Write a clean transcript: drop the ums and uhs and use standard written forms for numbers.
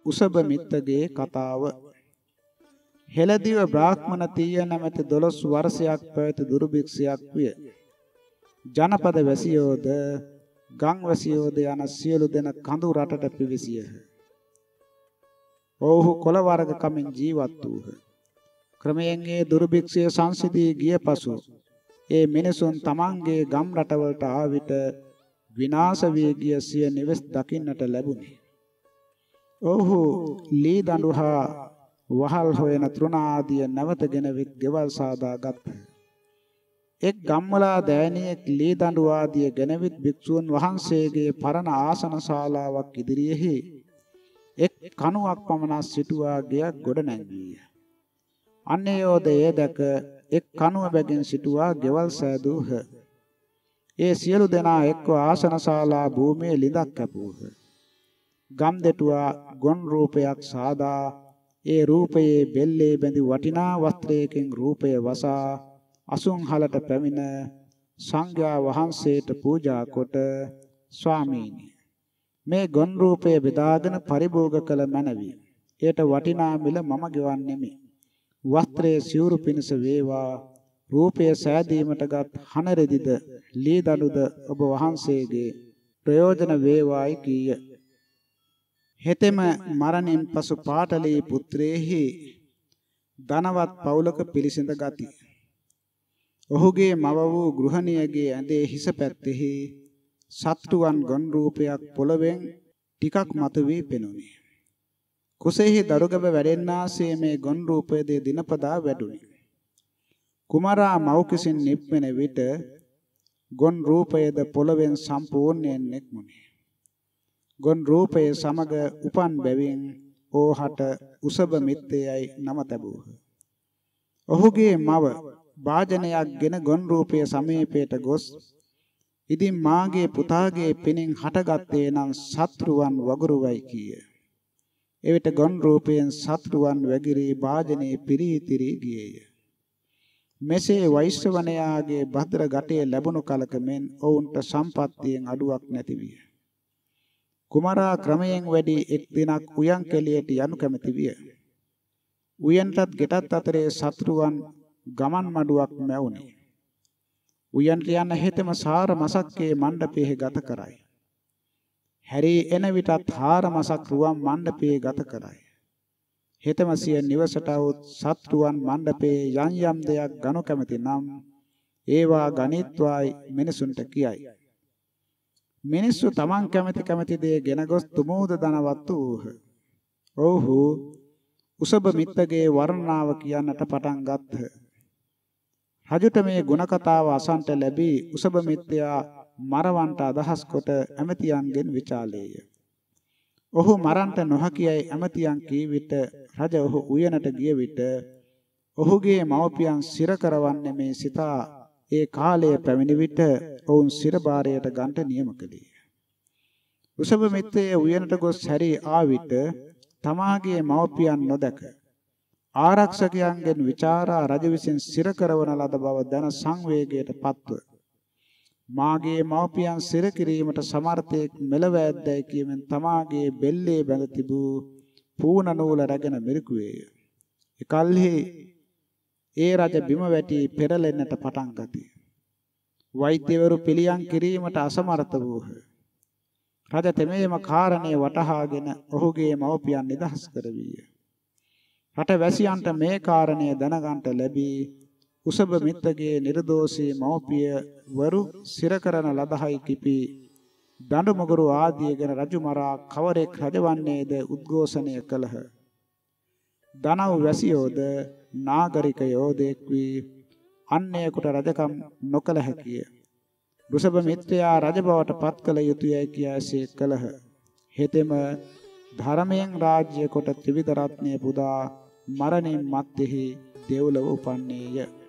උසබ මිත්තගේ කතාව. හෙළදිව බ්‍රාහ්මණ තීය නැමැති 12 වර්ෂයක් පැවති දුර්භික්ෂයක් විය. ජනපද වැසියෝද ගම් වැසියෝද යන සියලු දෙනා කඳු රටට පිවිසියහ. ඔව්හු කොළ වර්ග කමින් ජීවත් වූහ. ක්‍රමයෙන් ඒ දුර්භික්ෂය සංසිදී ගිය පසු ඒ මිනිසුන් තමන්ගේ ගම් රටවලට ආ විට විනාශ වී ගිය සිය නිවෙස් දකින්නට ලැබුණි. ඔව්හු ලී දඬු හා වහල් හොයන තෘණ ආදිය නැවතගෙන විත් ගෙවල් සාදාගත්. එක් ගම්වලා දෑනියෙක් ලී දඬු ආදිය ගෙනවිත් භික්ෂූන් වහන්සේගේ පරණ ආසන ශාලාවක් ඉදිරියෙහි එක් කණුවක් පමණ සිටුවා ගෙයක් ගොඩ නැංවීය. අන්‍යයෝදය දැක එක් කණුව බැගින් සිටුවා ගෙවල් සෑදූහ. ඒ සියලු දෙනා එක්ව ආසන ශාලා භූමියේ ලිඳක් කැපූහ. ගම් දෙටුවා ගොන් රූපයක් සාදා ඒ රූපයේ බෙල්ලේ බැඳි වටිනා වස්ත්‍රයකින් රූපය වසා අසුන්හලට පැමිණ සංඝයා වහන්සේට පූජා කොට ස්වාමීනි මේ ගොන් රූපය බෙදාගෙන පරිභෝග කළ මැනවි. එයට වටිනා මිල මම ගෙවන්නෙමි. වස්ත්‍රයේ සිවුරු පිණිස වේවා. රූපය සෑදීමටගත් හනරෙදිද ලී දඬුද ඔබ වහන්සේගේ ප්‍රයෝජන වේවායි කීය. හෙතෙම මරණින් පසු පාටලී පුත්‍රයෙහි ධනවත් පවුලක පිළිසිඳ ගති. ඔහුගේ මව වූ ගෘහණියගේ ඇඳේ හිස පැත්තෙහි සත්තුවන් ගොන් රූපයක් පොළවෙන් ටිකක් මතුවී පෙනුනි. කුසෙහි දරුගබ වැඩෙන්නාසේ මේ ගොන් රූපයේදී දිනපතා වැඩුණි. කුමාරා මෞකිසින් නිප්මෙන විට ගොන් රූපයේද පොළවෙන් සම්පූර්ණයෙන් නික්මුනි. ගොන් රූපයේ සමග උපන් බැවින් ඕහට උසබ මිත්තේයයි නම තැබූහ. ඔහුගේ මව වාජනයක් ගෙන ගොන් රූපයේ සමීපයට ගොස් ඉදින් මාගේ පුතාගේ පිනින් හටගත්තේ නම් සත්‍රුවන් වගුරුවයි කීය. එවිට ගොන් රූපයෙන් සත්‍රුවන් වැගිරී වාජනේ පිරීතිරී ගියේය. මෙසේ වෛශ්‍රවණයාගේ භද්‍ර ගටේ ලැබුණු කලක මෙන් ඔවුන්ට සම්පත්තියෙන් අඩුවක් නැති විය. කුමාරා ක්‍රමයෙන් වැඩි එක් දිනක් උයන් කෙලියට යනු කැමැති විය. උයන්ටත් ගෙටත් අතරේ සත්‍රුවන් ගමන් මඩුවක් මැවුනි. උයන්ට යන හෙතෙම සාර මසක්කේ මණ්ඩපයේ ගත කරයි. හැරී එන විටත් හාර මසක් රුවන් මණ්ඩපයේ ගත කරයි. හෙතම සිය නිවසට આવුත් සත්‍රුවන් මණ්ඩපයේ යම් යම් දෙයක් ගනු කැමැති නම් ඒවා ගණිත්වායි මිනිසුන්ට කියයි. මිනිස්සු තමන් කැමැති දේ ගෙන ගොස් තුමෝද ධනවත් වූහ. ඔව්හු උසබ මිත්තගේ වර්ණනාව කියන්නට පටන් ගත්හ. රජුට මේ ගුණ කතාව අසන්ට ලැබී උසබ මිත්තයා මරවන්ට අදහස් කොට ඇමතියන්ගෙන් විචාලේය. ඔහු මරන්ට නොහැකියයි ඇමතියන් කී විට රජ ඔහු උයනට ගිය විට ඔහුගේ මව්පියන් සිර කරවන්නේ මේ සිතා ඒ කාලය පැමිණි විට ඔවුන් සිරබාරයට ගන්ට නියම කළේය. උසබ මිත්තේ උයනට ගොස් හැරී ආ විට තමාගේ මව්පියන් නොදැක ආරක්ෂකයන්ගෙන් විචාරා රජ විසින් සිර කරවන ලද බව දැන සංවේගයට පත්ව මාගේ මව්පියන් සිර කිරීමට සමර්ථයෙක් මෙලව ඇද්දයි කියමින් තමාගේ බෙල්ලේ බැඳ තිබූ පූණ නූල රැගෙන මිරිකුවේය. එකල්හි ඒ රජ බිම වැටි පෙරලෙන්නට පටන් ගති. වෛද්‍යවරු පිළියම් කිරීමට අසමර්ථ වූහ. රජ තෙමේම කාරණේ වටහාගෙන ඔහුගේ මව්පියන් නිදහස් කරවීය. රට වැසියන්ට මේ කාරණය දැනගන්ට ලැබී උසබ මිත්තගේ නිර්දෝෂී මව්පිය වරු සිර කරන ලදහයි කිපි දඬු මුගුරු ආදියගෙන රජු මරා කවරෙක් රජවන්නේද උද්ඝෝෂණය කළහ. දනව් වැසියෝද නාගරිකයෝද එක් වී අන්‍යයෙකුට රජකම් නොකළ හැකිය. රුසබ මිත්‍රයා රජ බවට පත් කළ යුතුයයි කියාසේ කළහ. හෙතෙම ධර්මයෙන් රාජ්‍ය කොට ත්‍රිවිධ රත්නය පුදා මරණින් මත්තේහි දෙව්ලොව උපන්නේය.